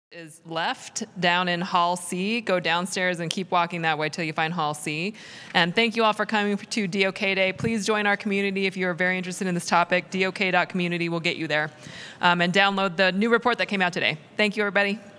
is left down in Hall C. Go downstairs and keep walking that way till you find Hall C. And thank you all for coming to DOK Day. Please join our community if you're very interested in this topic. DOK.community will get you there. And download the new report that came out today. Thank you, everybody.